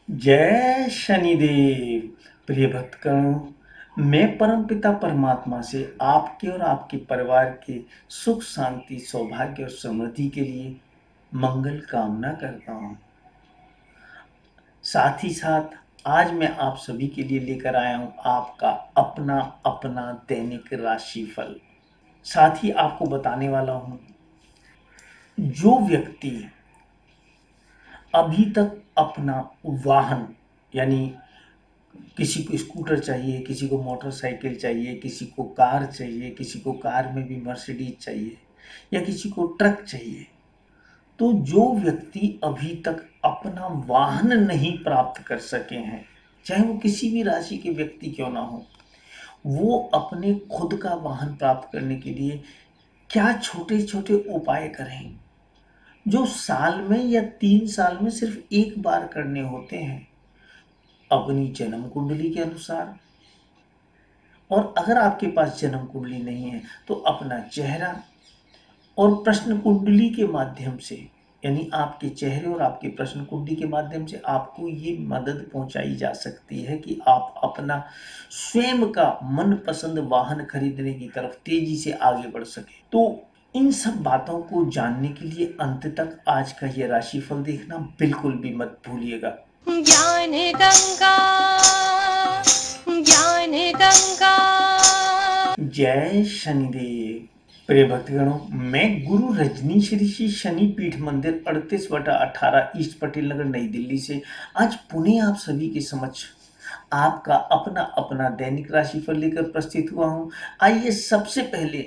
जय शनिदेव। प्रिय भक्तगणों, मैं परमपिता परमात्मा से आपके और आपके परिवार के सुख शांति सौभाग्य और समृद्धि के लिए मंगल कामना करता हूँ। साथ ही साथ आज मैं आप सभी के लिए लेकर आया हूँ आपका अपना अपना दैनिक राशिफल। साथ ही आपको बताने वाला हूँ, जो व्यक्ति अभी तक अपना वाहन यानी किसी को स्कूटर चाहिए, किसी को मोटरसाइकिल चाहिए, किसी को कार चाहिए, किसी को कार में भी मर्सिडीज चाहिए या किसी को ट्रक चाहिए, तो जो व्यक्ति अभी तक अपना वाहन नहीं प्राप्त कर सके हैं, चाहे वो किसी भी राशि के व्यक्ति क्यों ना हो, वो अपने खुद का वाहन प्राप्त करने के लिए क्या छोटे छोटे उपाय करें, जो साल में या 3 साल में सिर्फ एक बार करने होते हैं अपनी जन्म कुंडली के अनुसार। और अगर आपके पास जन्म कुंडली नहीं है तो अपना चेहरा और प्रश्न कुंडली के माध्यम से, यानी आपके चेहरे और आपके प्रश्न कुंडली के माध्यम से आपको ये मदद पहुंचाई जा सकती है कि आप अपना स्वयं का मनपसंद वाहन खरीदने की तरफ तेजी से आगे बढ़ सके। तो इन सब बातों को जानने के लिए अंत तक आज का ये राशिफल देखना बिल्कुल भी मत भूलिएगा। ज्ञान गंगा ज्ञान गंगा। जय शनिदेव। प्रिय भक्तगणों, मैं गुरु रजनीश ऋषि शनि पीठ मंदिर 38/18 ईस्ट पटेल नगर नई दिल्ली से आज पुनः आप सभी के समक्ष आपका अपना अपना दैनिक राशिफल लेकर प्रस्तुत हुआ हूं। आइए सबसे पहले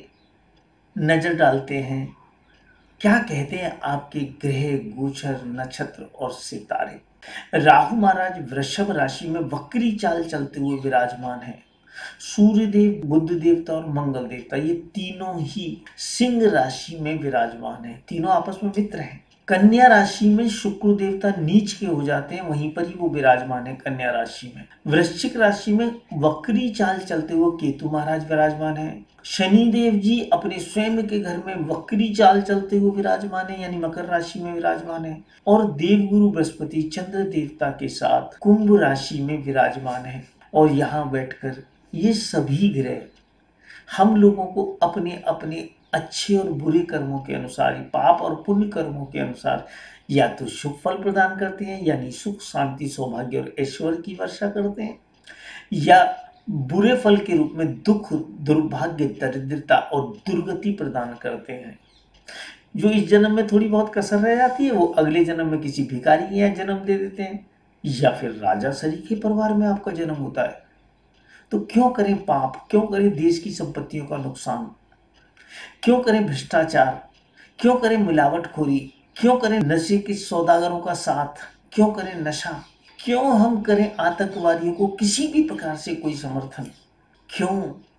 नजर डालते हैं क्या कहते हैं आपके ग्रह गोचर नक्षत्र और सितारे। राहु महाराज वृषभ राशि में वक्री चाल चलते हुए विराजमान है। सूर्य देव, बुध देवता और मंगल देवता ये तीनों ही सिंह राशि में विराजमान है। तीनों आपस में मित्र हैं। कन्या राशि में शुक्र देवता नीच के हो जाते हैं, वहीं पर ही वो विराजमान है कन्या राशि में। वृश्चिक राशि में वक्री चाल चलते हुए केतु महाराज विराजमान है। शनि देव जी अपने स्वयं के घर में वक्री चाल चलते हुए विराजमान है, यानी मकर राशि में विराजमान है। और देवगुरु बृहस्पति चंद्र देवता के साथ कुंभ राशि में विराजमान है। और यहाँ बैठकर ये सभी ग्रह हम लोगों को अपने अपने अच्छे और बुरे कर्मों के अनुसार, पाप और पुण्य कर्मों के अनुसार या तो शुभ फल प्रदान करते हैं, यानी सुख शांति सौभाग्य और ऐश्वर्य की वर्षा करते हैं, या बुरे फल के रूप में दुख दुर्भाग्य दरिद्रता और दुर्गति प्रदान करते हैं। जो इस जन्म में थोड़ी बहुत कसर रह जाती है वो अगले जन्म में किसी भिखारी के यहाँ जन्म दे देते हैं, या फिर राजा सरीखे परिवार में आपका जन्म होता है। तो क्यों करें पाप, क्यों करें देश की संपत्तियों का नुकसान, क्यों करें भ्रष्टाचार, क्यों करें मिलावटखोरी, क्यों करें नशे के सौदागरों का साथ, क्यों करें नशा, क्यों हम करें आतंकवादियों को किसी भी प्रकार से कोई समर्थन, क्यों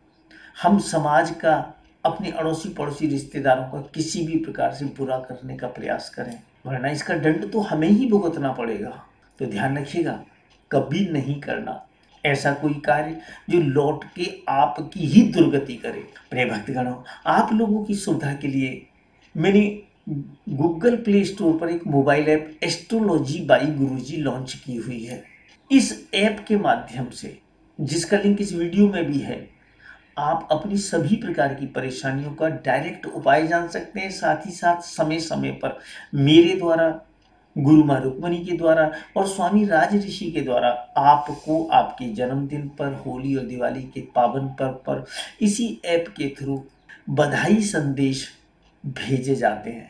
हम समाज का, अपने अड़ोसी पड़ोसी रिश्तेदारों का किसी भी प्रकार से बुरा करने का प्रयास करें, वरना इसका दंड तो हमें ही भुगतना पड़ेगा। तो ध्यान रखिएगा, कभी नहीं करना ऐसा कोई कार्य जो लौट के आपकी ही दुर्गति करे। प्रिय भक्तगणों, आप लोगों की सुविधा के लिए मैंने गूगल प्ले स्टोर पर एक mobile app astrology by Guruji launch की हुई है। इस ऐप के माध्यम से, जिसका लिंक इस वीडियो में भी है, आप अपनी सभी प्रकार की परेशानियों का डायरेक्ट उपाय जान सकते हैं। साथ ही साथ समय समय पर मेरे द्वारा, गुरु माँ रुक्मणी के द्वारा और स्वामी राज ऋषि के द्वारा आपको आपके जन्मदिन पर, होली और दिवाली के पावन पर्व पर इसी ऐप के थ्रू बधाई संदेश भेजे जाते हैं।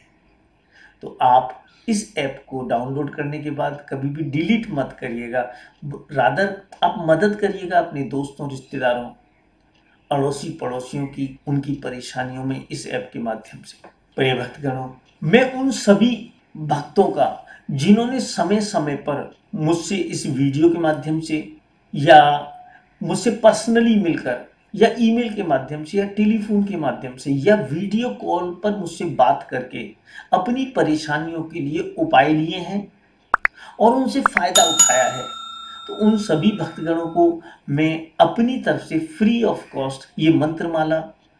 तो आप इस ऐप को डाउनलोड करने के बाद कभी भी डिलीट मत करिएगा, रादर आप मदद करिएगा अपने दोस्तों, रिश्तेदारों, अड़ोसी पड़ोसियों की, उनकी परेशानियों में इस ऐप के माध्यम से। प्रिय भक्तगणों, मैं उन सभी भक्तों का जिन्होंने समय समय पर मुझसे इस वीडियो के माध्यम से या मुझसे पर्सनली मिलकर या ईमेल के माध्यम से या टेलीफोन के माध्यम से या वीडियो कॉल पर मुझसे बात करके अपनी परेशानियों के लिए उपाय लिए हैं और उनसे फायदा उठाया है, तो उन सभी भक्तगणों को मैं अपनी तरफ से फ्री ऑफ कॉस्ट ये मंत्रमाला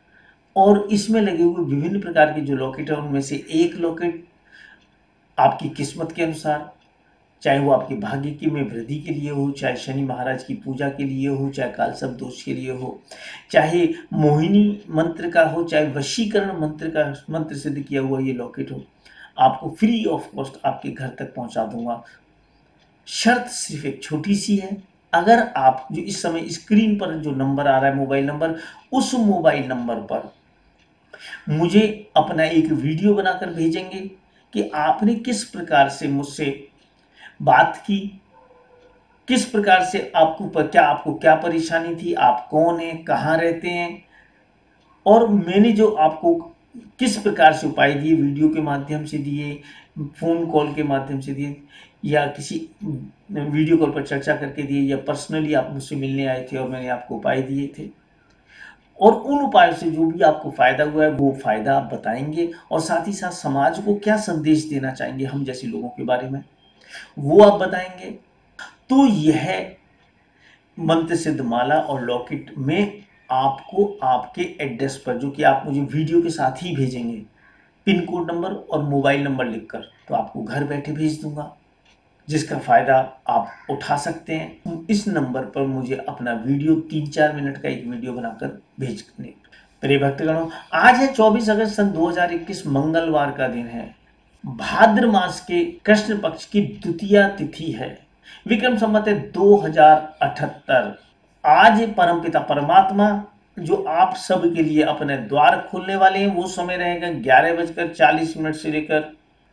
और इसमें लगे हुए विभिन्न प्रकार के जो लॉकेट है उनमें से एक लॉकेट आपकी किस्मत के अनुसार चाहे वो आपके भाग्य की में वृद्धि के लिए हो, चाहे शनि महाराज की पूजा के लिए हो, चाहे कालसर्प दोष के लिए हो, चाहे मोहिनी मंत्र का हो, चाहे वशीकरण मंत्र का मंत्र सिद्ध किया हुआ ये लॉकेट हो, आपको फ्री ऑफ कॉस्ट आपके घर तक पहुंचा दूंगा। शर्त सिर्फ एक छोटी सी है, अगर आप जो इस समय स्क्रीन पर जो नंबर आ रहा है मोबाइल नंबर, उस मोबाइल नंबर पर मुझे अपना एक वीडियो बनाकर भेजेंगे कि आपने किस प्रकार से मुझसे बात की, किस प्रकार से आपको क्या परेशानी थी, आप कौन हैं, कहाँ रहते हैं, और मैंने जो आपको किस प्रकार से उपाय दिए, वीडियो के माध्यम से दिए, फ़ोन कॉल के माध्यम से दिए, या किसी वीडियो कॉल पर चर्चा करके दिए, या पर्सनली आप मुझसे मिलने आए थे और मैंने आपको उपाय दिए थे, और उन उपायों से जो भी आपको फ़ायदा हुआ है वो फ़ायदा आप बताएंगे, और साथ ही साथ समाज को क्या संदेश देना चाहेंगे हम जैसे लोगों के बारे में वो आप बताएंगे। तो यह मंत्र सिद्ध माला और लॉकेट में आपको आपके एड्रेस पर, जो कि आप मुझे वीडियो के साथ ही भेजेंगे, पिन कोड नंबर और मोबाइल नंबर लिखकर, तो आपको घर बैठे भेज दूंगा, जिसका फ़ायदा आप उठा सकते हैं। इस नंबर पर मुझे अपना वीडियो 3-4 मिनट का एक वीडियो बनाकर भेजने। प्रिय भक्तगणों, आज है 24 अगस्त सन 2021, मंगलवार का दिन है। भाद्र मास के कृष्ण पक्ष की द्वितीया तिथि है। विक्रम संवत है 2078। आज परमपिता परमात्मा जो आप सब के लिए अपने द्वार खोलने वाले हैं, वो समय रहेगा 11:40 से लेकर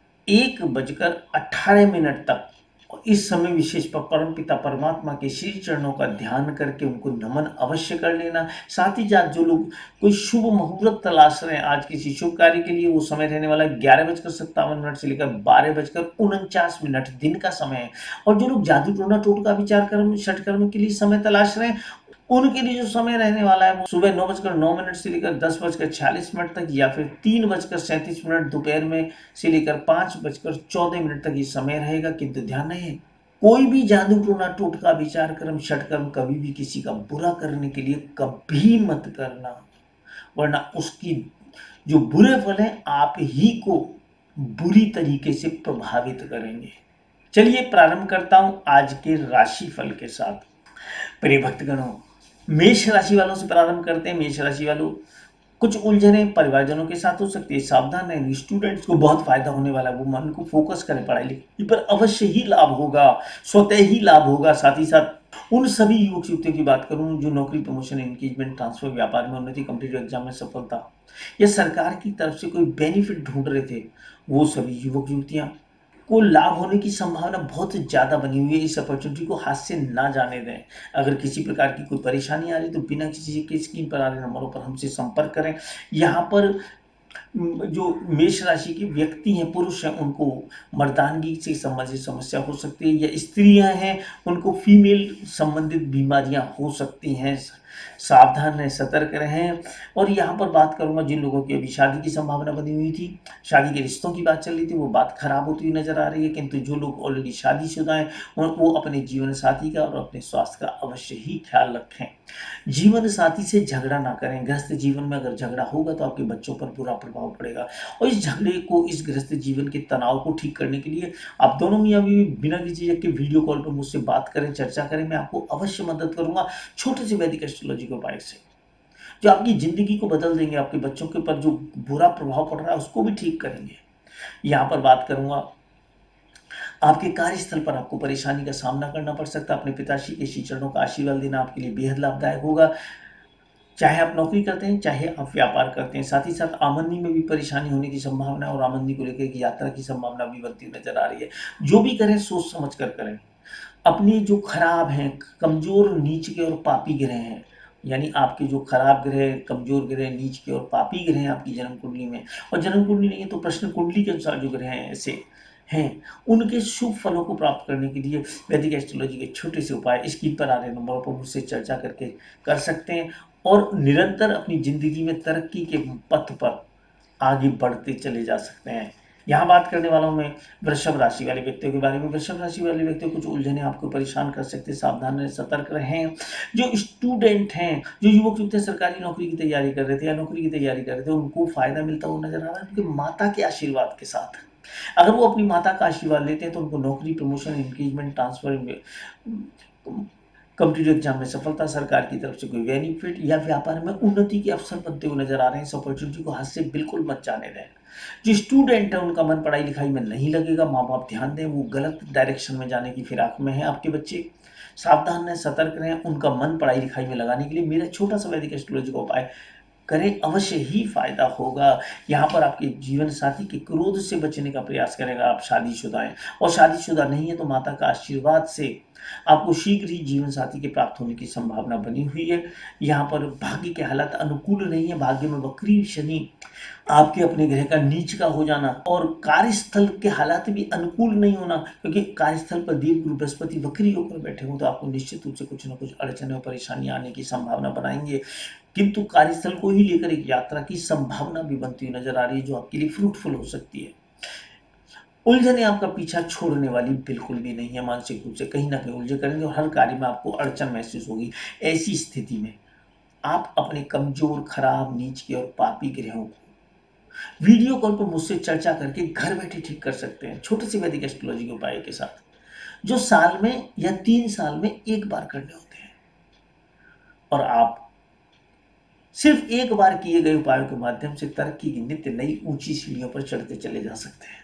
1:18 तक। और इस समय विशेष पर परमपिता परमात्मा के श्री चरणों का ध्यान करके उनको नमन अवश्य कर लेना। साथ ही साथ जो लोग कोई शुभ मुहूर्त तलाश रहे हैं आज किसी शुभ कार्य के लिए, वो समय रहने वाला 11:57 से लेकर 12:49 दिन का समय है। और जो लोग जादू टोना टोटका विचार कर्म षट कर्म के लिए समय तलाश रहे हैं, उनके लिए जो समय रहने वाला है वो सुबह 9:09 से लेकर 10:46 तक, या फिर 3:37 दोपहर में से लेकर 5:14 तक ये समय रहेगा। किंतु ध्यान रहे, कोई भी जादू टोना टोटका विचार कर्म षट कर्म कभी भी किसी का बुरा करने के लिए कभी मत करना, वरना उसकी जो बुरे फल हैं आप ही को बुरी तरीके से प्रभावित करेंगे। चलिए प्रारंभ करता हूं आज के राशि फल के साथ। प्रिय भक्तगणों, मेष राशि वालों से प्रारंभ करते हैं। मेष राशि वालों, कुछ उलझने परिवारजनों के साथ हो सकती है, सावधान रहें। स्टूडेंट्स को बहुत फायदा होने वाला है, वो मन को फोकस करें पढ़ाई लिखाई पर, अवश्य ही लाभ होगा, स्वतः ही लाभ होगा। साथ ही साथ उन सभी युवक युवतियों की बात करूं जो नौकरी, प्रमोशन, एंगेजमेंट, ट्रांसफर, व्यापार में उन्नति, कॉम्पिटिटिव एग्जाम में सफलता या सरकार की तरफ से कोई बेनिफिट ढूंढ रहे थे, वो सभी युवक युवतियां को लाभ होने की संभावना बहुत ज़्यादा बनी हुई है। इस अपॉर्चुनिटी को हाथ से ना जाने दें। अगर किसी प्रकार की कोई परेशानी आ रही है तो बिना किसी के स्क्रीन पर आ रहे नंबरों पर हमसे संपर्क करें। यहाँ पर जो मेष राशि के व्यक्ति हैं, पुरुष हैं, उनको मर्दानगी से संबंधित समस्या हो सकती है, या स्त्रियां हैं उनको फीमेल संबंधित बीमारियां हो सकती हैं। सावधान रहें, सतर्क रहें। और यहाँ पर बात करूंगा जिन लोगों की अभी शादी की संभावना बनी हुई थी, शादी के रिश्तों की बात चल रही थी, वो बात खराब होती हुई नजर आ रही है। किंतु जो लोग ऑलरेडी शादीशुदा हैं वो अपने जीवन साथी का और अपने स्वास्थ्य का अवश्य ही ख्याल रखें। जीवन साथी से झगड़ा ना करें। गृहस्थ जीवन में अगर झगड़ा होगा तो आपके बच्चों पर बुरा प्रभाव पड़ेगा। और इस झगड़े को, इस गृहस्थ जीवन के तनाव को ठीक करने के लिए आप दोनों मियाँ बीवी बिना किसी झिझक के वीडियो कॉल पर मुझसे बात करें, चर्चा करें। मैं आपको अवश्य मदद करूंगा छोटे से वैदिक एस्ट्रोलॉजी के उपाय से, जो आपकी जिंदगी को बदल देंगे। आपके बच्चों के ऊपर जो बुरा प्रभाव पड़ रहा है उसको भी ठीक करेंगे। यहाँ पर बात करूंगा, आपके कार्यस्थल पर आपको परेशानी का सामना करना पड़ सकता है। अपने पिताश्री के श्री चरणों का आशीर्वाद लेना आपके लिए बेहद लाभदायक होगा, चाहे आप नौकरी करते हैं, चाहे आप व्यापार करते हैं। साथ ही साथ आमदनी में भी परेशानी होने की संभावना है, और आमदनी को लेकर की यात्रा की संभावना भी बनती नजर आ रही है। जो भी करें सोच समझ कर करें। अपनी जो खराब हैं, कमजोर, नीच के और पापी ग्रह हैं, यानी आपके जो खराब ग्रह, कमजोर ग्रह, नीच के और पापी ग्रह हैं आपकी जन्म कुंडली में, और जन्म कुंडली नहीं है तो प्रश्न कुंडली के अनुसार जो ग्रह हैं ऐसे हैं, उनके शुभ फलों को प्राप्त करने के लिए वैदिक एस्ट्रोलॉजी के छोटे से उपाय स्क्रीन पर आ रहे नंबरों पर मुझसे चर्चा करके कर सकते हैं, और निरंतर अपनी जिंदगी में तरक्की के पथ पर आगे बढ़ते चले जा सकते हैं। यहाँ बात करने वाला हूँ मैं वृषभ राशि वाले व्यक्तियों के बारे में। वृषभ राशि वाले व्यक्तियों कुछ उलझने आपको परेशान कर सकते हैं, सावधान रहें, सतर्क रहें। जो स्टूडेंट हैं, जो युवक युवती सरकारी नौकरी की तैयारी कर रहे थे या नौकरी की तैयारी कर रहे थे, उनको फायदा मिलता हुआ नजर आ रहा है उनके माता के आशीर्वाद के साथ। अगर वो अपनी माता का आशीर्वाद लेते हैं तो उनको नौकरी, promotion, increment, transfer, competitive exam में सफलता, सरकार की तरफ से कोई बेनिफिट या व्यापार में उन्नति के अवसर बनते हुए नजर आ रहे हैं। इस अपॉर्चुनिटी को हाथ से बिल्कुल मत जाने दें। जो स्टूडेंट है उनका मन पढ़ाई लिखाई में नहीं लगेगा, माँ बाप ध्यान दें, वो गलत डायरेक्शन में जाने की फिराक में है आपके बच्चे। सावधान रहें, सतर्क रहें, उनका मन पढ़ाई लिखाई में लगाने के लिए मेरा छोटा सा वैदिक एस्ट्रोलॉजी का उपाय करें, अवश्य ही फायदा होगा। यहाँ पर आपके जीवन साथी के क्रोध से बचने का प्रयास करेगा। आप शादीशुदा हैं और शादीशुदा नहीं है तो माता का आशीर्वाद से आपको शीघ्र ही जीवन साथी के प्राप्त होने की संभावना बनी हुई है। यहाँ पर भाग्य के हालात अनुकूल नहीं है। भाग्य में वक्री शनि, आपके अपने ग्रह का नीच का हो जाना और कार्यस्थल के हालात भी अनुकूल नहीं होना, क्योंकि कार्यस्थल पर देव गुरु बृहस्पति वक्री होकर बैठे हो तो आपको निश्चित रूप से कुछ न कुछ अड़चने और परेशानियां आने की संभावना बनाएंगे। किंतु कार्यस्थल को ही लेकर एक यात्रा की संभावना भी बनती हुई नजर आ रही है जो आपके लिए फ्रूटफुल हो सकती है। उलझने आपका पीछा छोड़ने वाली बिल्कुल भी नहीं है। मानसिक रूप से कहीं ना कहीं उलझे करेंगे और हर कार्य में आपको अड़चन महसूस होगी। ऐसी स्थिति में आप अपने कमजोर, खराब, नीच के और पापी ग्रहों को वीडियो कॉल पर मुझसे चर्चा करके घर बैठे ठीक कर सकते हैं, छोटे से वैदिक एस्ट्रोलॉजी के उपाय के साथ, जो साल में या 3 साल में एक बार करने होते हैं। और आप सिर्फ एक बार किए गए उपायों के माध्यम से तरक्की की नित्य नई ऊंची सीढ़ियों पर चढ़ते चले जा सकते हैं।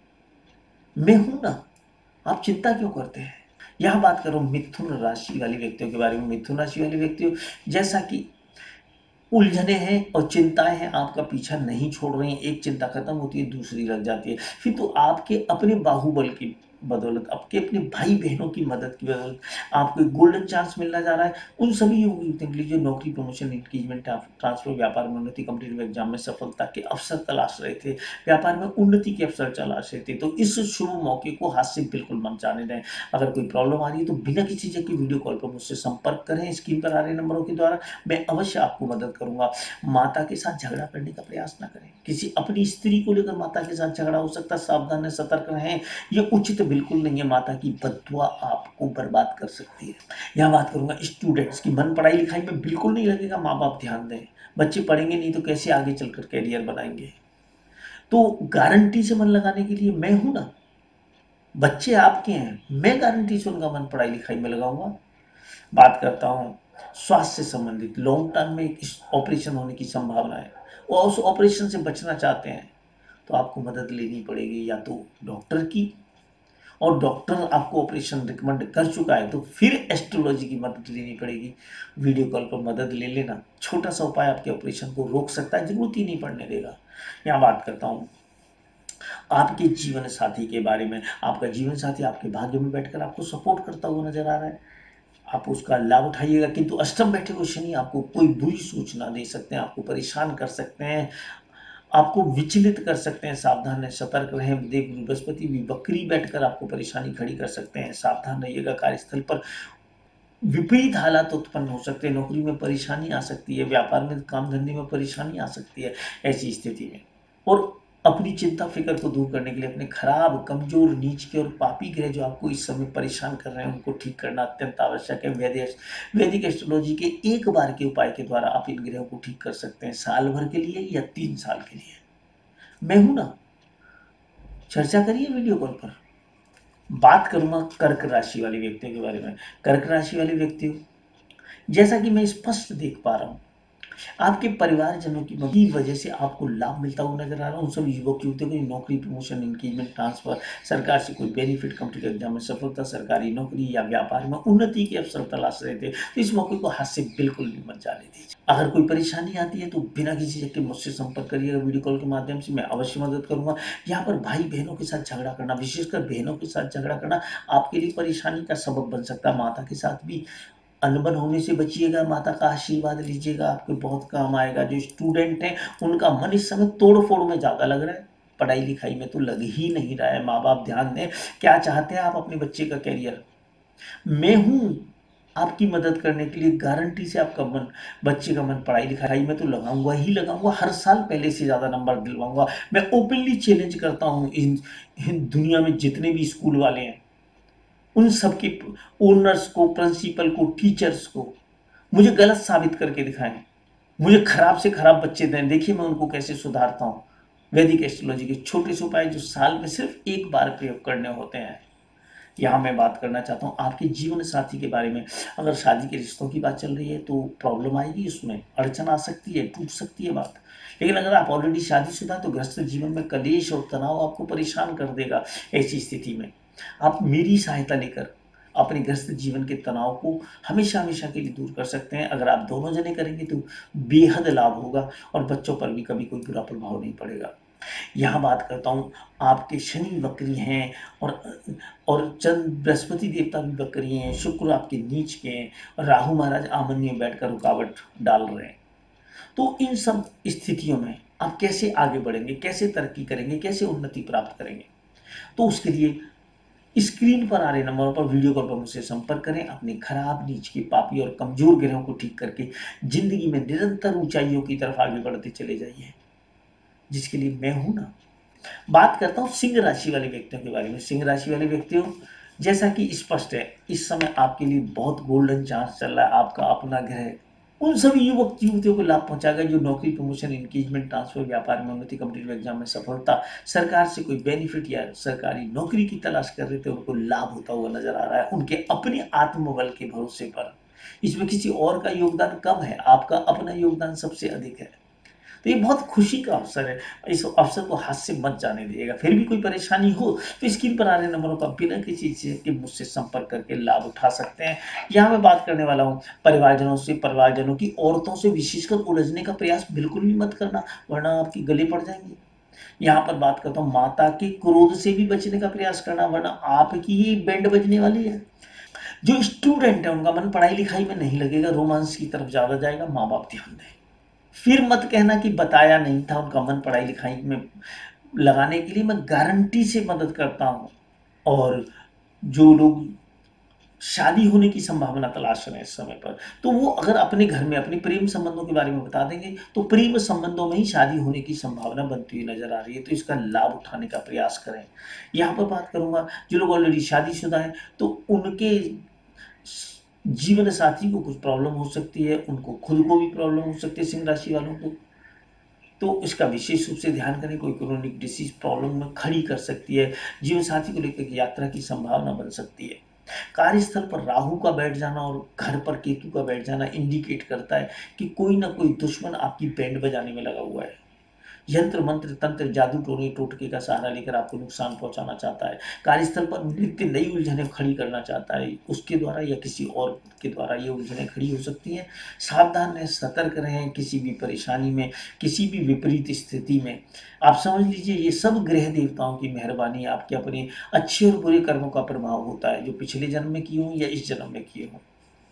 मैं हूं ना, आप चिंता क्यों करते हैं। यहां बात करो मिथुन राशि वाले व्यक्तियों के बारे में। मिथुन राशि वाले व्यक्तियों, जैसा कि उलझने हैं और चिंताएं हैं, आपका पीछा नहीं छोड़ रही हैं। एक चिंता खत्म होती है, दूसरी लग जाती है। फिर तो आपके अपने बाहुबल की बदौलत, आपके अपने भाई बहनों की मदद की बदौलत आपको एक गोल्डन चांस मिलना जा रहा है। उन सभी युवकों के लिए जो नौकरी, प्रमोशन, इंक्रीजमेंट, ट्रांसफर, व्यापार में उन्नति, कॉम्पिटिटिव एग्जाम में सफलता के अवसर तलाश रहे थे, व्यापार में उन्नति के अवसर तलाश रहे थे, तो इस शुभ मौके को हाथ से बिल्कुल मत जाने दें। अगर कोई प्रॉब्लम आ रही है तो बिना किसी जगह की वीडियो कॉल पर मुझसे संपर्क करें। स्क्रीन पर आ रहे नंबरों के द्वारा मैं अवश्य आपको मदद करूंगा। माता के साथ झगड़ा करने का प्रयास ना करें। किसी अपनी स्त्री को लेकर माता के साथ झगड़ा हो सकता है, सावधान रहें, सतर्क रहें। ये उचित बिल्कुल नहीं है। माता की बद्दुआ आपको बर्बाद कर सकती है। यहाँ बात करूंगा स्टूडेंट्स की। मन पढ़ाई लिखाई में बिल्कुल नहीं लगेगा, माँ बाप ध्यान दें। बच्चे पढ़ेंगे नहीं तो कैसे आगे चलकर कैरियर बनाएंगे। तो गारंटी से मन लगाने के लिए मैं हूं ना, बच्चे आपके हैं, मैं गारंटी से उनका मन पढ़ाई लिखाई में लगाऊंगा। बात करता हूँ स्वास्थ्य से संबंधित, लॉन्ग टर्म में ऑपरेशन होने की संभावना है और उस ऑपरेशन से बचना चाहते हैं तो आपको मदद लेनी पड़ेगी या तो डॉक्टर की, और डॉक्टर आपको ऑपरेशन रिकमेंड कर चुका है तो फिर एस्ट्रोलॉजी की मदद लेनी पड़ेगी। वीडियो कॉल पर मदद ले लेना, छोटा सा उपाय आपके ऑपरेशन को रोक सकता है, जरूरत ही नहीं पड़ने देगा। यहाँ बात करता हूँ आपके जीवन साथी के बारे में। आपका जीवन साथी आपके भाग्य में बैठकर आपको सपोर्ट करता हुआ नजर आ रहा है, आप उसका लाभ उठाइएगा। किंतु अष्टम बैठे हुए शनि आपको कोई बुरी सूचना दे सकते हैं, आपको परेशान कर सकते हैं, आपको विचलित कर सकते हैं। सावधान रहें, सतर्क रहें। देव गुरु बृहस्पति भी वक्री बैठकर आपको परेशानी खड़ी कर सकते हैं, सावधान रहिएगा। कार्यस्थल पर विपरीत हालात उत्पन्न हो सकते हैं, नौकरी में परेशानी आ सकती है, व्यापार में, काम धंधे में परेशानी आ सकती है ऐसी स्थिति में। और अपनी चिंता फिक्र को दूर करने के लिए अपने खराब, कमजोर, नीच के और पापी ग्रह जो आपको इस समय परेशान कर रहे हैं उनको ठीक करना अत्यंत आवश्यक है। वैदिक एस्ट्रोलॉजी के एक बार के उपाय के द्वारा आप इन ग्रहों को ठीक कर सकते हैं, साल भर के लिए या 3 साल के लिए। मैं हूं ना, चर्चा करिए वीडियो कॉल पर। बात करूंगा कर्क राशि वाले व्यक्तियों के बारे में। कर्क राशि वाले व्यक्तियों, जैसा कि मैं स्पष्ट देख पा रहा हूं, आपके परिवारजनों की वजह से आपको लाभ मिलता हुआ नजर आ रहा है। उन सब युवक युवतियों को नौकरी, प्रमोशन, इंक्रीजमेंट, ट्रांसफर, सरकार से कोई बेनिफिट, कॉम्पिटिटिव एग्जाम में सफलता, सरकारी नौकरी या व्यापार में उन्नति के अवसर तलाश रहे थे तो इस मौके को हाथ से बिल्कुल भी मत जाने दीजिए। अगर कोई परेशानी आती है तो बिना किसी झिझक के मुझसे संपर्क करिएगा वीडियो कॉल के माध्यम से, मैं अवश्य मदद करूंगा। यहाँ पर भाई बहनों के साथ झगड़ा करना, विशेषकर बहनों के साथ झगड़ा करना आपके लिए परेशानी का सबब बन सकता है। माता के साथ भी अनबन होने से बचिएगा, माता का आशीर्वाद लीजिएगा, आपके बहुत काम आएगा। जो स्टूडेंट हैं उनका मन इस समय तोड़ फोड़ में ज़्यादा लग रहा है, पढ़ाई लिखाई में तो लग ही नहीं रहा है। माँ बाप ध्यान दें, क्या चाहते हैं आप अपने बच्चे का कैरियर। मैं हूँ आपकी मदद करने के लिए। गारंटी से आपका मन, बच्चे का मन पढ़ाई लिखाई में तो लगाऊंगा ही लगाऊंगा, हर साल पहले से ज़्यादा नंबर दिलवाऊंगा। मैं ओपनली चैलेंज करता हूँ इन दुनिया में जितने भी स्कूल वाले हैं उन सबके ओनर्स को, प्रिंसिपल को, टीचर्स को, मुझे गलत साबित करके दिखाएं। मुझे खराब से खराब बच्चे दें, देखिए मैं उनको कैसे सुधारता हूँ। वैदिक एस्ट्रोलॉजी के छोटे से उपाय जो साल में सिर्फ एक बार प्रयोग करने होते हैं। यहाँ मैं बात करना चाहता हूँ आपके जीवन साथी के बारे में। अगर शादी के रिश्तों की बात चल रही है तो प्रॉब्लम आएगी, उसमें अड़चन आ सकती है, टूट सकती है बात। लेकिन अगर आप ऑलरेडी शादीशुदा तो गृहस्थ जीवन में कलेश और तनाव आपको परेशान कर देगा। ऐसी स्थिति में आप मेरी सहायता लेकर अपने गृहस्थ जीवन के तनाव को हमेशा हमेशा के लिए दूर कर सकते हैं। अगर आप दोनों जने करेंगे तो बेहद लाभ होगा और बच्चों पर भी कभी कोई बुरा प्रभाव नहीं पड़ेगा। यहाँ बात करता हूँ आपके शनि वक्री हैं और चंद्र बृहस्पति देवता भी वक्री हैं, शुक्र आपके नीच के हैं और राहु महाराज आमन्य में बैठकर रुकावट डाल रहे हैं। तो इन सब स्थितियों में आप कैसे आगे बढ़ेंगे, कैसे तरक्की करेंगे, कैसे उन्नति प्राप्त करेंगे? तो उसके लिए स्क्रीन पर आ रहे नंबरों पर वीडियो कॉल पर मुझसे संपर्क करें। अपने खराब, नीच के, पापी और कमजोर ग्रहों को ठीक करके जिंदगी में निरंतर ऊंचाइयों की तरफ आगे बढ़ते चले जाइए, जिसके लिए मैं हूं ना। बात करता हूँ सिंह राशि वाले व्यक्तियों के बारे में। सिंह राशि वाले व्यक्तियों, जैसा कि स्पष्ट है, इस समय आपके लिए बहुत गोल्डन चांस चल रहा है। आपका अपना ग्रह उन सभी युवक युवतियों को लाभ पहुंचाएगा जो नौकरी, प्रमोशन, इंगेजमेंट, ट्रांसफर, व्यापार में उन्नति, कॉम्पिटिटिव एग्जाम में सफलता, सरकार से कोई बेनिफिट या सरकारी नौकरी की तलाश कर रहे थे उनको लाभ होता हुआ नजर आ रहा है, उनके अपने आत्मबल के भरोसे पर। इसमें किसी और का योगदान कम है, आपका अपना योगदान सबसे अधिक है। तो ये बहुत खुशी का अवसर है, इस अवसर को हाथ से मत जाने दीजिएगा। फिर भी कोई परेशानी हो तो स्क्रीन पर आ रहे नंबरों पर बिना किसी चीज़ के मुझसे संपर्क करके लाभ उठा सकते हैं। यहाँ मैं बात करने वाला हूँ परिवारजनों की औरतों से विशेषकर उलझने का प्रयास बिल्कुल भी मत करना, वरना आपकी गले पड़ जाएंगे। यहाँ पर बात करता हूँ माता के क्रोध से भी बचने का प्रयास करना, वरना आपकी ही बैंड बजने वाली है। जो स्टूडेंट है उनका मन पढ़ाई लिखाई में नहीं लगेगा, रोमांस की तरफ ज़्यादा जाएगा। माँ बाप ध्यान दें। फिर मत कहना कि बताया नहीं था, उनका मन पढ़ाई लिखाई में लगाने के लिए मैं गारंटी से मदद करता हूँ। और जो लोग शादी होने की संभावना तलाश रहे हैं इस समय पर, तो वो अगर अपने घर में अपने प्रेम संबंधों के बारे में बता देंगे तो प्रेम संबंधों में ही शादी होने की संभावना बनती हुई नजर आ रही है। तो इसका लाभ उठाने का प्रयास करें। यहाँ पर बात करूंगा जो लोग ऑलरेडी शादीशुदा हैं तो उनके जीवन साथी को कुछ प्रॉब्लम हो सकती है, उनको खुद को भी प्रॉब्लम हो सकती है सिंह राशि वालों को। तो इसका विशेष रूप से ध्यान करें, कोई क्रोनिक डिसीज प्रॉब्लम में खड़ी कर सकती है। जीवन साथी को लेकर यात्रा की संभावना बन सकती है। कार्यस्थल पर राहु का बैठ जाना और घर पर केतु का बैठ जाना इंडिकेट करता है कि कोई ना कोई दुश्मन आपकी बैंड बजाने में लगा हुआ है। यंत्र मंत्र तंत्र जादू टोने टोटके का सहारा लेकर आपको नुकसान पहुंचाना चाहता है। कार्यस्थल पर नित्य नई उलझनें खड़ी करना चाहता है, उसके द्वारा या किसी और के द्वारा ये उलझनें खड़ी हो सकती हैं। सावधान रहें, सतर्क रहें। किसी भी परेशानी में, किसी भी विपरीत स्थिति में आप समझ लीजिए ये सब ग्रह देवताओं की मेहरबानी, आपके अपने अच्छे और बुरे कर्मों का प्रभाव होता है, जो पिछले जन्म में किए हों या इस जन्म में किए हों।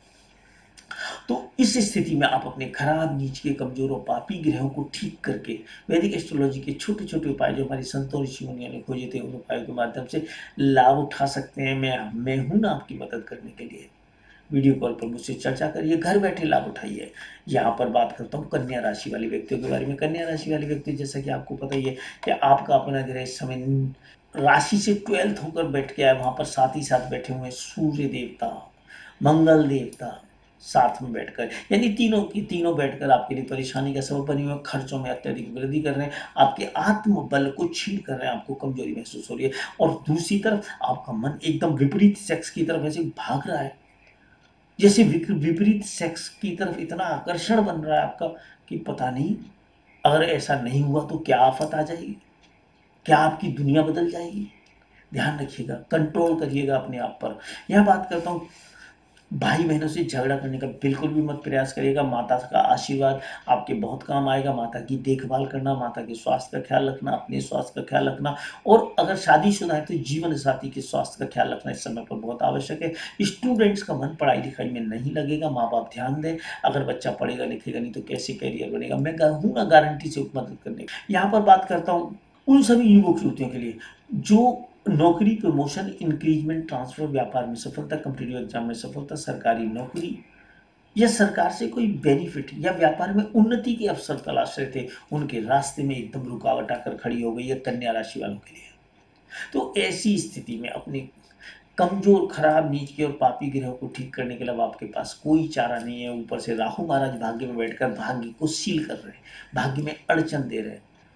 तो इस स्थिति में आप अपने खराब, नीच के, कमजोर और पापी ग्रहों को ठीक करके वैदिक एस्ट्रोलॉजी के छोटे छोटे उपाय जो हमारी संतों ऋषि मुनियों ने खोजे थे, उन उपायों के माध्यम से लाभ उठा सकते हैं। मैं हूं ना आपकी मदद करने के लिए। वीडियो कॉल पर मुझसे चर्चा करिए, घर बैठे लाभ उठाइए। यहाँ पर बात करता हूँ कन्या राशि वाले व्यक्तियों के बारे में। कन्या राशि वाले व्यक्ति, जैसा कि आपको पता ही है कि आपका अपना ग्रह इस समय राशि से 12th होकर बैठ के आए, वहां पर साथ ही साथ बैठे हुए सूर्य देवता, मंगल देवता साथ में बैठकर, यानी तीनों की तीनों बैठकर आपके लिए परेशानी का सबब बनी हुई है। खर्चों में अत्यधिक वृद्धि कर रहे हैं, आपके आत्मबल को छीन कर रहे हैं, आपको कमजोरी महसूस हो रही है। और दूसरी तरफ आपका मन एकदम विपरीत सेक्स की तरफ ऐसे भाग रहा है, जैसे विपरीत सेक्स की तरफ इतना आकर्षण बन रहा है आपका कि पता नहीं अगर ऐसा नहीं हुआ तो क्या आफत आ जाएगी, क्या आपकी दुनिया बदल जाएगी। ध्यान रखिएगा, कंट्रोल करिएगा अपने आप पर। यह बात करता हूँ भाई बहनों से झगड़ा करने का बिल्कुल भी मत प्रयास करिएगा। माता का आशीर्वाद आपके बहुत काम आएगा। माता की देखभाल करना, माता के स्वास्थ्य का ख्याल रखना, अपने स्वास्थ्य का ख्याल रखना, और अगर शादीशुदा है तो जीवन साथी के स्वास्थ्य का ख्याल रखना इस समय पर बहुत आवश्यक है। स्टूडेंट्स का मन पढ़ाई लिखाई में नहीं लगेगा, माँ बाप ध्यान दें। अगर बच्चा पढ़ेगा लिखेगा नहीं तो कैसे करियर बनेगा, मैं हूँ ना गारंटी से मदद करने। यहाँ पर बात करता हूँ उन सभी युवक युवतियों के लिए जो नौकरी, प्रमोशन, इंक्रीजमेंट, ट्रांसफर, व्यापार में सफलता, कॉम्पिटिटिव एग्जाम में सफलता, सरकारी नौकरी या सरकार से कोई बेनिफिट या व्यापार में उन्नति के अवसर तलाश रहे थे, उनके रास्ते में एकदम रुकावट आकर खड़ी हो गई है कन्या राशि वालों के लिए। तो ऐसी स्थिति में अपने कमजोर, खराब, नीच के और पापी ग्रहों को ठीक करने के अलावा आपके पास कोई चारा नहीं है। ऊपर से राहु महाराज भाग्य में बैठकर भाग्य को सील कर रहे हैं, भाग्य में अड़चन दे रहे हैं।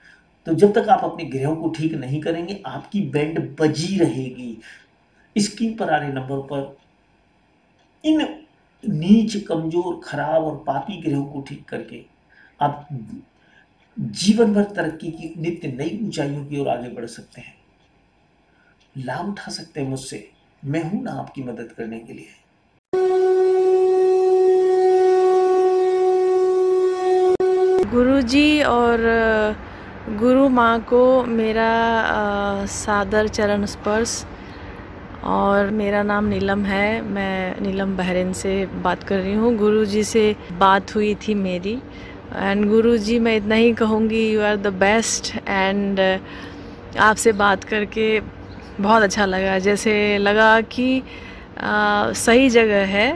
तो जब तक आप अपने ग्रहों को ठीक नहीं करेंगे आपकी बैंड बजी रहेगी। स्क्रीन पर आ रहे नंबर पर इन नीच, कमजोर, खराब और पापी ग्रहों को ठीक करके आप जीवन भर तरक्की की नित्य नई ऊंचाइयों की ओर आगे बढ़ सकते हैं। लाभ उठा सकते हैं मुझसे। मैं हूं ना आपकी मदद करने के लिए। गुरुजी और गुरु माँ को मेरा सादर चरण स्पर्श। और मेरा नाम नीलम है, मैं नीलम बहरीन से बात कर रही हूँ। गुरुजी से बात हुई थी मेरी, एंड गुरुजी मैं इतना ही कहूँगी, you are the best. And आपसे बात करके बहुत अच्छा लगा, जैसे लगा कि सही जगह है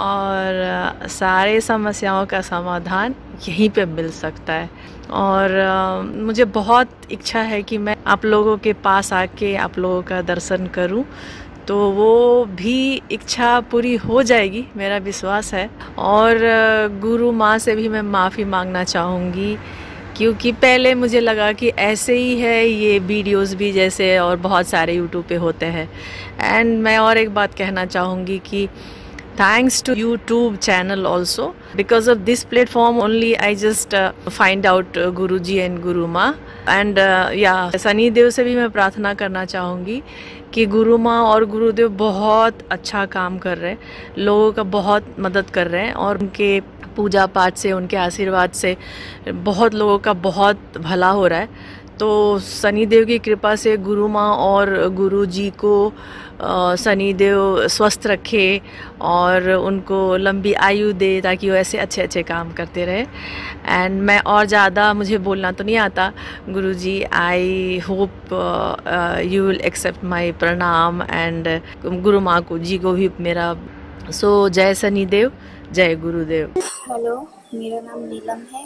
और सारे समस्याओं का समाधान यहीं पे मिल सकता है। और मुझे बहुत इच्छा है कि मैं आप लोगों के पास आके आप लोगों का दर्शन करूं, तो वो भी इच्छा पूरी हो जाएगी, मेरा विश्वास है। और गुरु माँ से भी मैं माफ़ी मांगना चाहूँगी, क्योंकि पहले मुझे लगा कि ऐसे ही है ये वीडियोस भी जैसे और बहुत सारे यूट्यूब पे होते हैं। एंड मैं और एक बात कहना चाहूँगी कि thanks to YouTube channel also, because of this platform only I just find out Guruji and Guru माँ। and yeah, सनी देव से भी मैं प्रार्थना करना चाहूँगी कि गुरु माँ और गुरुदेव बहुत अच्छा काम कर रहे हैं, लोगों का बहुत मदद कर रहे हैं, और उनके पूजा पाठ से, उनके आशीर्वाद से बहुत लोगों का बहुत भला हो रहा है। तो सनी देव की कृपा से गुरु माँ और गुरु जी को सनी देव स्वस्थ रखे और उनको लंबी आयु दे, ताकि वो ऐसे अच्छे अच्छे काम करते रहे। एंड मैं और ज़्यादा, मुझे बोलना तो नहीं आता Guru ji, I hope you will accept my प्रणाम। एंड गुरु माँ को जी को भी मेरा जय सनी देव, जय गुरुदेव। हेलो, मेरा नाम नीलम है।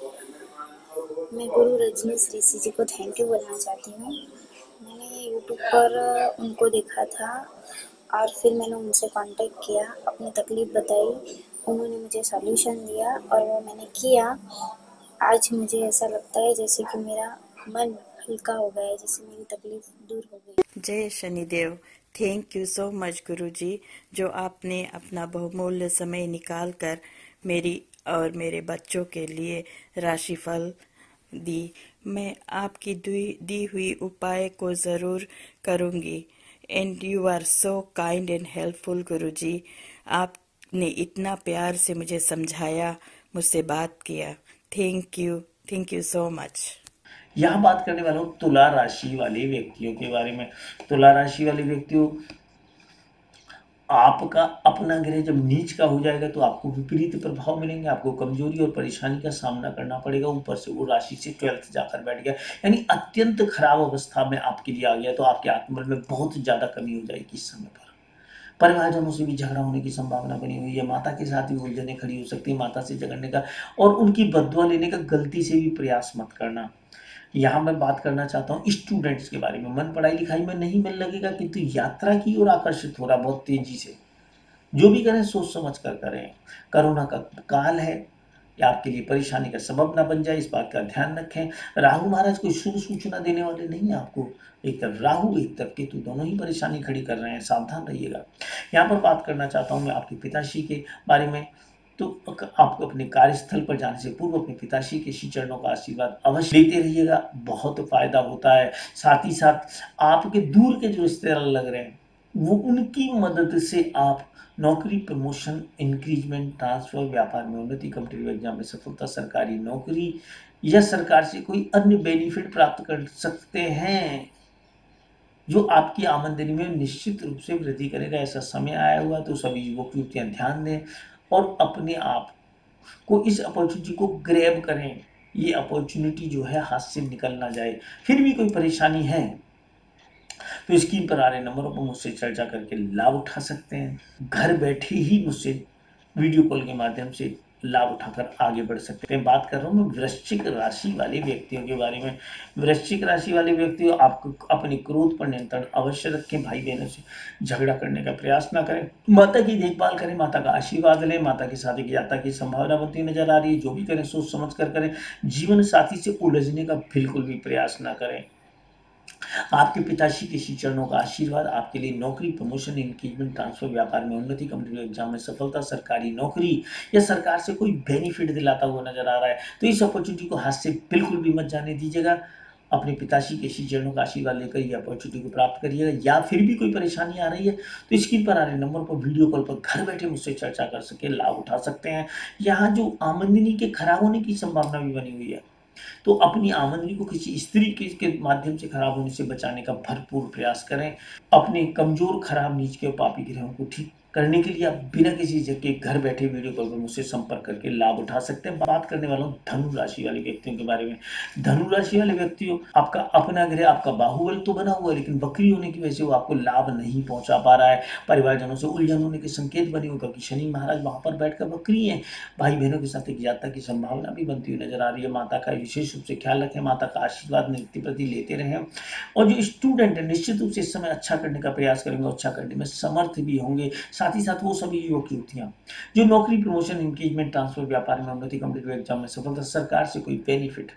मैं गुरु रजनीश ऋषि जी को थैंक यू बोलना चाहती हूँ। मैंने यूट्यूब पर उनको देखा था और फिर मैंने उनसे कांटेक्ट किया, अपनी तकलीफ़ बताई, उन्होंने मुझे सॉल्यूशन दिया और वो मैंने किया। आज मुझे ऐसा लगता है जैसे कि मेरा मन हल्का हो गया है, जैसे मेरी तकलीफ़ दूर हो गई। जय Shanidev. Thank you so much Guruji, जो आपने अपना बहुमूल्य समय निकाल कर मेरी और मेरे बच्चों के लिए राशिफल दी। मैं आपकी दी हुई उपाय को ज़रूर करूँगी। And you are so kind and helpful Guruji, आपने इतना प्यार से मुझे समझाया, मुझसे बात किया। Thank you so much. यहाँ बात करने वाला हूँ तुला राशि वाले व्यक्तियों के बारे में। तुला राशि वाले व्यक्तियों, आपका अपना ग्रह जब नीच का हो जाएगा तो आपको विपरीत प्रभाव मिलेंगे, आपको कमजोरी और परेशानी का सामना करना पड़ेगा। ऊपर से वो राशि से 12th जाकर बैठ गया, यानी अत्यंत खराब अवस्था में आपके लिए आ गया, तो आपके आत्मबल में बहुत ज्यादा कमी हो जाएगी इस समय पर। परिवारजनों से भी झगड़ा होने की संभावना बनी हुई है। माता के साथ भी उलझने खड़ी हो सकती है। माता से झगड़ने का और उनकी बददुआ लेने का गलती से भी प्रयास मत करना। यहाँ मैं बात करना चाहता हूँ स्टूडेंट्स के बारे में। मन पढ़ाई लिखाई में नहीं मन लगेगा, किंतु यात्रा की ओर आकर्षित हो रहा बहुत तेजी से। जो भी करें सोच समझ कर करें। कोरोना का काल है, ये आपके लिए परेशानी का सबब ना बन जाए, इस बात का ध्यान रखें। राहु महाराज कोई शुभ सूचना देने वाले नहीं है आपको। एक तरफ राहु, एक तरफ केतु, दोनों ही परेशानी खड़ी कर रहे हैं, सावधान रहिएगा। यहाँ पर बात करना चाहता हूँ मैं आपके पिताश्री के बारे में। तो आपको अपने कार्यस्थल पर जाने से पूर्व अपने पिताश्री के श्री चरणों का आशीर्वाद अवश्य लेते रहिएगा, बहुत फायदा होता है। साथ ही साथ आपके दूर के जो रिश्तेदार लग रहे हैं, वो उनकी मदद से आप नौकरी, प्रमोशन, इंक्रीजमेंट, ट्रांसफर, व्यापार में उन्नति, कॉम्पिटिटिव एग्जाम में सफलता, सरकारी नौकरी या सरकार से कोई अन्य बेनिफिट प्राप्त कर सकते हैं, जो आपकी आमदनी में निश्चित रूप से वृद्धि करेगा। ऐसा समय आया हुआ, तो सभी युवक युवतियां ध्यान दें और अपने आप को इस अपॉर्चुनिटी को ग्रैब करें। ये अपॉर्चुनिटी जो है हाथ से निकल ना जाए। फिर भी कोई परेशानी है तो स्क्रीन पर आ रहे नंबरों पर मुझसे चर्चा करके लाभ उठा सकते हैं। घर बैठे ही मुझसे वीडियो कॉल के माध्यम से लाभ उठाकर आगे बढ़ सकते हैं। बात कर रहा हूँ मैं वृश्चिक राशि वाले व्यक्तियों के बारे में। वृश्चिक राशि वाले व्यक्तियों, आपको अपने क्रोध पर नियंत्रण अवश्य रखें। भाई बहनों से झगड़ा करने का प्रयास ना करें। माता की देखभाल करें, माता का आशीर्वाद लें। माता की शादी की यात्रा की संभावना बनती हुई नजर आ रही है। जो भी करें सोच समझ कर करें। जीवन साथी से उलझने का बिल्कुल भी प्रयास ना करें। आपके पिताश्री के श्री चरणों का आशीर्वाद आपके लिए नौकरी, प्रमोशन, इंक्रीमेंट, ट्रांसफर, व्यापार में उन्नति, कॉम्पिटिटिव एग्जाम में सफलता, सरकारी नौकरी या सरकार से कोई बेनिफिट दिलाता हुआ नजर आ रहा है। तो इस अपॉर्चुनिटी को हाथ से बिल्कुल भी मत जाने दीजिएगा। अपने पिताश्री के श्री चरणों का आशीर्वाद लेकर ये अपॉर्चुनिटी को प्राप्त करिएगा। या फिर भी कोई परेशानी आ रही है तो स्क्रीन पर आ रहे नंबर पर वीडियो कॉल पर घर बैठे मुझसे चर्चा कर सके, लाभ उठा सकते हैं। यहाँ जो आमदनी के खराब होने की संभावना भी बनी हुई है, तो अपनी आमदनी को किसी स्त्री के माध्यम से खराब होने से बचाने का भरपूर प्रयास करें। अपने कमजोर, खराब, नीच के और पापी ग्रहों को ठीक करने के लिए आप बिना किसी झिझक के घर बैठे वीडियो कॉल पर मुझसे संपर्क करके लाभ उठा सकते हैं। बात करने वाला हूँ धनु राशि वाले व्यक्तियों के बारे में। धनु राशि वाले व्यक्तियों, आपका अपना ग्रह, आपका बाहुबल तो बना हुआ है, लेकिन वक्री होने की वजह से वो आपको लाभ नहीं पहुंचा पा रहा है। परिवारजनों से उलझन होने के संकेत बने हुए, क्योंकि शनि महाराज वहां पर बैठकर वक्री है। भाई बहनों के साथ एक यात्रा की संभावना भी बनती हुई नजर आ रही है। माता का विशेष रूप से ख्याल रखें, माता का आशीर्वाद नित्य प्रति लेते रहें। और जो स्टूडेंट है निश्चित रूप से इस समय अच्छा करने का प्रयास करेंगे, अच्छा करने में समर्थ भी होंगे। साथ ही साथ वो सभी युवक युवतियां जो नौकरी, प्रमोशन, इंगेजमेंट, ट्रांसफर, व्यापार में उन्नति, कॉम्पिटिटिव एग्जाम में सफलता, सरकार से कोई बेनिफिट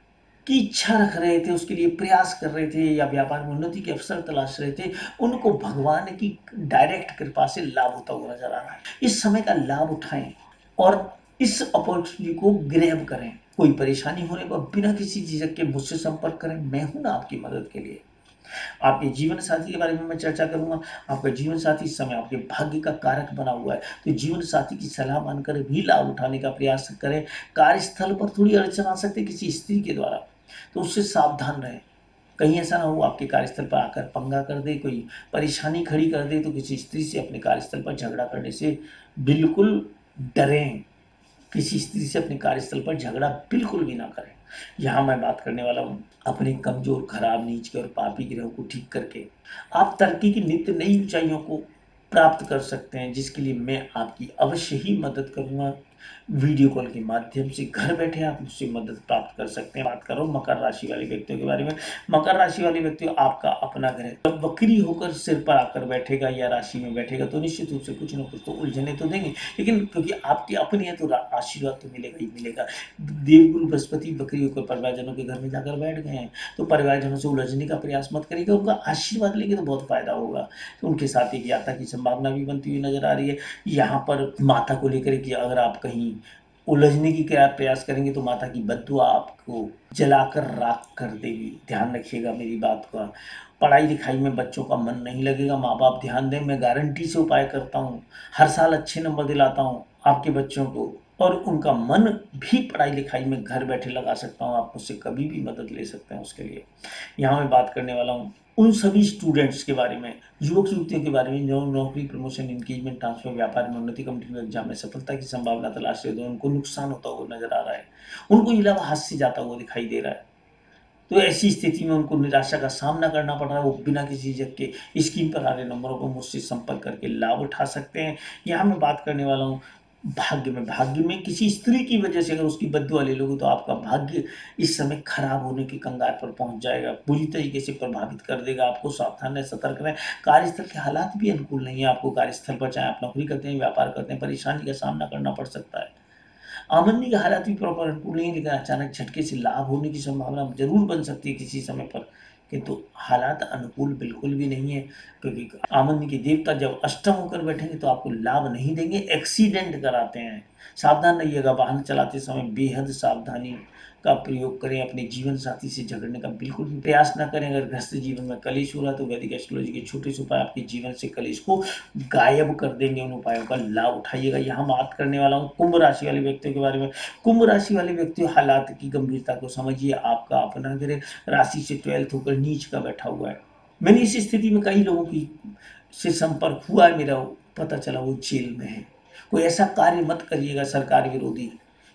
की इच्छा रख रहे थे, उसके लिए प्रयास कर रहे थे, या व्यापार में उन्नति के अवसर तलाश रहे थे, उनको भगवान की डायरेक्ट कृपा से लाभ होता हुआ नजर आ रहा है। इस समय का लाभ उठाएं और इस अपॉर्चुनिटी को ग्रैब करें। कोई परेशानी होने पर बिना किसी झिझक के मुझसे संपर्क करें, मैं हूं ना आपकी मदद के लिए। आपके जीवन साथी के बारे में मैं चर्चा करूंगा। आपका जीवन साथी इस समय आपके भाग्य का कारक बना हुआ है, तो जीवन साथी की सलाह मानकर भी लाभ उठाने का प्रयास करें। कार्यस्थल पर थोड़ी अड़चन आ सकती है किसी स्त्री के द्वारा, तो उससे सावधान रहें। कहीं ऐसा ना हो आपके कार्यस्थल पर आकर पंगा कर दे, कोई परेशानी खड़ी कर दे। तो किसी स्त्री से अपने कार्यस्थल पर झगड़ा करने से बिल्कुल डरें। किसी स्त्री से अपने कार्यस्थल पर झगड़ा बिल्कुल भी ना करें। यहाँ मैं बात करने वाला हूँ अपने कमजोर, खराब, नीच के और पापी ग्रहों को ठीक करके आप तरक्की की नित्य नई ऊंचाइयों को प्राप्त कर सकते हैं, जिसके लिए मैं आपकी अवश्य ही मदद करूंगा। वीडियो कॉल के माध्यम से घर बैठे आप मुझसे मदद प्राप्त कर सकते हैं। बात करो मकर राशि वाले व्यक्तियों के बारे में। मकर राशि वाले व्यक्तियों, आपका अपना ग्रह जब वक्री होकर सिर पर आकर बैठेगा या राशि में बैठेगा तो निश्चित रूप से कुछ न कुछ तो उलझने तो देंगे, लेकिन क्योंकि आपकी अपनी है तो आशीर्वाद तो मिलेगा ही मिलेगा। देवगुरु बृहस्पति वक्री होकर परिवारजनों के घर में जाकर बैठ गए हैं, तो परिवारजनों से उलझने का प्रयास मत करिएगा। उनका आशीर्वाद लेंगे तो बहुत फायदा होगा। तो उनके साथ एक यात्रा की संभावना भी बनती हुई नजर आ रही है। यहाँ पर माता को लेकर कि अगर आप कहीं उलझने की क्या प्रयास करेंगे तो माता की बद्दुआ आपको जलाकर राख कर देगी। ध्यान रखिएगा मेरी बात का। पढ़ाई लिखाई में बच्चों का मन नहीं लगेगा, माँ बाप ध्यान दें। मैं गारंटी से उपाय करता हूँ, हर साल अच्छे नंबर दिलाता हूँ आपके बच्चों को, और उनका मन भी पढ़ाई लिखाई में घर बैठे लगा सकता हूँ। आप मुझसे कभी भी मदद ले सकते हैं उसके लिए। यहाँ मैं बात करने वाला हूँ उन सभी स्टूडेंट्स के बारे में, युवक युवतियों के बारे में जो नौकरी, प्रमोशन, इंगेजमेंट, ट्रांसफर, व्यापार में उन्नति, कॉम्पिटिटिव एग्जाम में सफलता की संभावना तलाश रहे थे, उनको नुकसान होता हुआ नजर आ रहा है, उनको इलावा हाथ से जाता हुआ दिखाई दे रहा है। तो ऐसी स्थिति में उनको निराशा का सामना करना पड़ रहा है। वो बिना किसी झिझक के स्क्रीन पर आ रहे नंबरों पर मुझसे संपर्क करके लाभ उठा सकते हैं। यहाँ मैं बात करने वाला हूँ भाग्य में किसी स्त्री की वजह से अगर उसकी बद्दुआ ले लोगे तो आपका भाग्य इस समय खराब होने के कंगार पर पहुंच जाएगा, बुरी तरीके से प्रभावित कर देगा। आपको सावधान रहें, सतर्क रहें। कार्यस्थल के हालात भी अनुकूल नहीं है आपको। कार्यस्थल पर चाहे आप नौकरी करते हैं, व्यापार करते हैं, परेशानी का सामना करना पड़ सकता है। आमदनी के हालात भी प्रॉपर अनुकूल नहीं है, लेकिन अचानक झटके से लाभ होने की संभावना जरूर बन सकती है किसी समय पर, किंतु हालात अनुकूल बिल्कुल भी नहीं है। क्योंकि आमदनी के देवता जब अष्टम होकर बैठेंगे तो आपको लाभ नहीं देंगे, एक्सीडेंट कराते हैं। सावधान रहिएगा, वाहन चलाते समय बेहद सावधानी का प्रयोग करें। अपने जीवन साथी से झगड़ने का बिल्कुल भी प्रयास ना करें। अगर गृहस्थ जीवन में कलेश हो रहा है तो वैदिक एस्ट्रोलॉजी के छोटे से उपाय आपके जीवन से कलेश को गायब कर देंगे। उन उपायों का लाभ उठाइएगा। यहाँ बात करने वाला हूँ कुंभ राशि वाले व्यक्तियों के बारे में। कुंभ राशि वाले व्यक्तियों, हालात की गंभीरता को समझिए। आपका अपना ग्रह राशि से 12th होकर नीच का बैठा हुआ है। मैंने इस स्थिति में कई लोगों की से संपर्क हुआ है, मेरा पता चला वो जेल में है। कोई ऐसा कार्य मत करिएगा सरकार विरोधी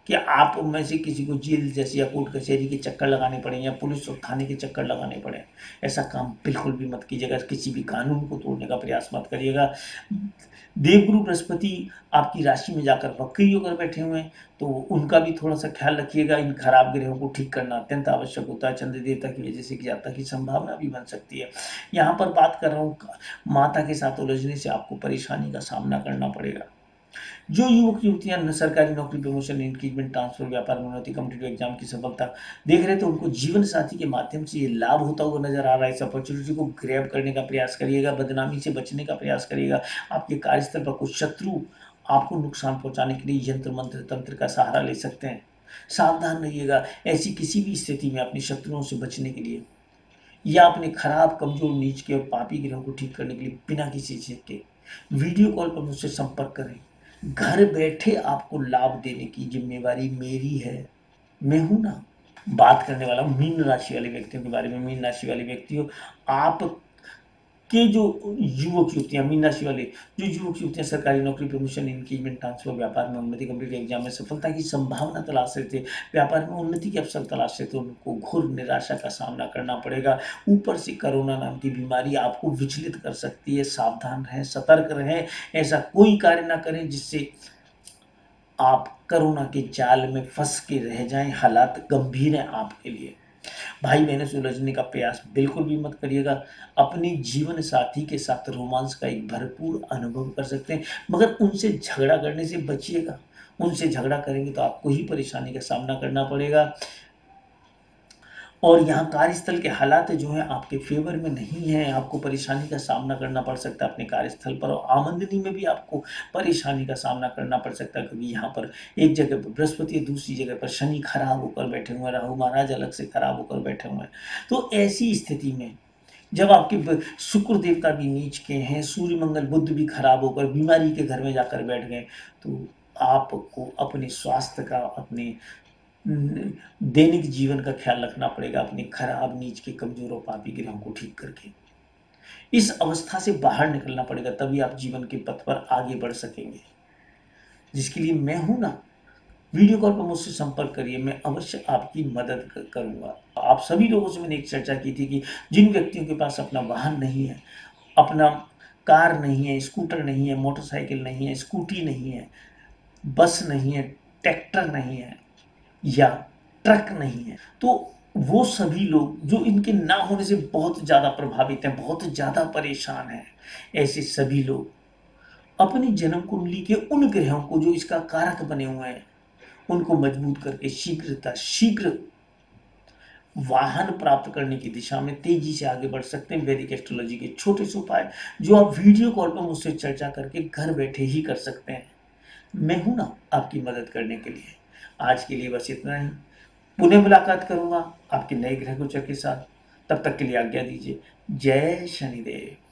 कि आप में से किसी को जेल जैसे या कोर्ट कचहरी के चक्कर लगाने पड़े या पुलिस और थाने के चक्कर लगाने पड़े। ऐसा काम बिल्कुल भी मत कीजिएगा, किसी भी कानून को तोड़ने का प्रयास मत करिएगा। देवगुरु बृहस्पति आपकी राशि में जाकर वक्री होकर बैठे हुए हैं, तो उनका भी थोड़ा सा ख्याल रखिएगा। इन खराब ग्रहों को ठीक करना अत्यंत आवश्यक होता है। चंद्र देवता की वजह से ज्यादा की संभावना भी बन सकती है। यहाँ पर बात कर रहा हूँ, माता के साथ उलझने से आपको परेशानी का सामना करना पड़ेगा। जो युवक युवतियां सरकारी नौकरी, प्रमोशन, इंक्रीमेंट, ट्रांसफर, व्यापार में उन्नति, कॉम्पिटिटिव एग्जाम की सफलता देख रहे तो उनको जीवन साथी के माध्यम से ये लाभ होता हुआ नजर आ रहा है। इस अपॉर्चुनिटी को ग्रैब करने का प्रयास करिएगा, बदनामी से बचने का प्रयास करिएगा। आपके कार्यस्थल पर कुछ शत्रु आपको नुकसान पहुंचाने के लिए यंत्र मंत्र तंत्र का सहारा ले सकते हैं। सावधान रहिएगा। ऐसी किसी भी स्थिति में अपने शत्रुओं से बचने के लिए या अपने खराब, कमजोर, नीच के और पापी ग्रहों को ठीक करने के लिए बिना किसी चीज के वीडियो कॉल पर मुझसे संपर्क करें। घर बैठे आपको लाभ देने की जिम्मेवारी मेरी है, मैं हूं ना। बात करने वाला हूं मीन राशि वाले व्यक्तियों के बारे में। मीन राशि वाले व्यक्तियों, आप के जो युवक युवतियां, मीन राशि वाले जो युवक युवतियां सरकारी नौकरी, प्रमोशन, इंक्रीमेंट, ट्रांसफर, व्यापार में उन्नति, कॉम्पिटिटिव एग्जाम में सफलता की संभावना तलाश रहे थे, व्यापार में उन्नति के अवसर तलाश रहे थे, उनको घोर निराशा का सामना करना पड़ेगा। ऊपर से कोरोना नाम की बीमारी आपको विचलित कर सकती है। सावधान रहें, सतर्क रहें। ऐसा कोई कार्य ना करें जिससे आप कोरोना के जाल में फंस के रह जाएं। हालात गंभीर हैं आपके लिए। भाई बहनों से उलझने का प्रयास बिल्कुल भी मत करिएगा। अपने जीवन साथी के साथ रोमांस का एक भरपूर अनुभव कर सकते हैं, मगर उनसे झगड़ा करने से बचिएगा। उनसे झगड़ा करेंगे तो आपको ही परेशानी का सामना करना पड़ेगा। और यहाँ कार्यस्थल के हालात जो हैं आपके फेवर में नहीं है। आपको परेशानी का सामना करना पड़ सकता है अपने कार्यस्थल पर, और आमदनी में भी आपको परेशानी का सामना करना पड़ सकता है, क्योंकि यहाँ पर एक जगह पर बृहस्पति है, दूसरी जगह पर शनि खराब होकर बैठे हुए हैं, राहु महाराज अलग से खराब होकर बैठे हुए हैं। तो ऐसी स्थिति में जब आपके शुक्र देवता भी नीच के हैं, सूर्य मंगल बुध भी खराब होकर बीमारी के घर में जाकर बैठ गए, तो आपको अपने स्वास्थ्य का, अपने दैनिक जीवन का ख्याल रखना पड़ेगा, अपने खराब, नीच के, कमजोर और पापी ग्रहों को ठीक करके। इस अवस्था से बाहर निकलना पड़ेगा, तभी आप जीवन के पथ पर आगे बढ़ सकेंगे, जिसके लिए मैं हूं ना। वीडियो कॉल पर मुझसे संपर्क करिए, मैं अवश्य आपकी मदद करूंगा। आप सभी लोगों से मैंने एक चर्चा की थी कि जिन व्यक्तियों के पास अपना वाहन नहीं है, अपना कार नहीं है, स्कूटर नहीं है, मोटरसाइकिल नहीं है, स्कूटी नहीं है, बस नहीं है, ट्रैक्टर नहीं है या ट्रक नहीं है, तो वो सभी लोग जो इनके ना होने से बहुत ज़्यादा प्रभावित हैं, बहुत ज़्यादा परेशान हैं, ऐसे सभी लोग अपनी जन्म कुंडली के उन ग्रहों को जो इसका कारक बने हुए हैं उनको मजबूत करके शीघ्र वाहन प्राप्त करने की दिशा में तेजी से आगे बढ़ सकते हैं। वैदिक एस्ट्रोलॉजी के छोटे से उपाय जो आप वीडियो कॉल पर मुझसे चर्चा करके घर बैठे ही कर सकते हैं। मैं हूं ना आपकी मदद करने के लिए। आज के लिए बस इतना ही। पुनः मुलाकात करूंगा आपके नए ग्रह गोचर के साथ। तब तक के लिए आज्ञा दीजिए। जय शनिदेव।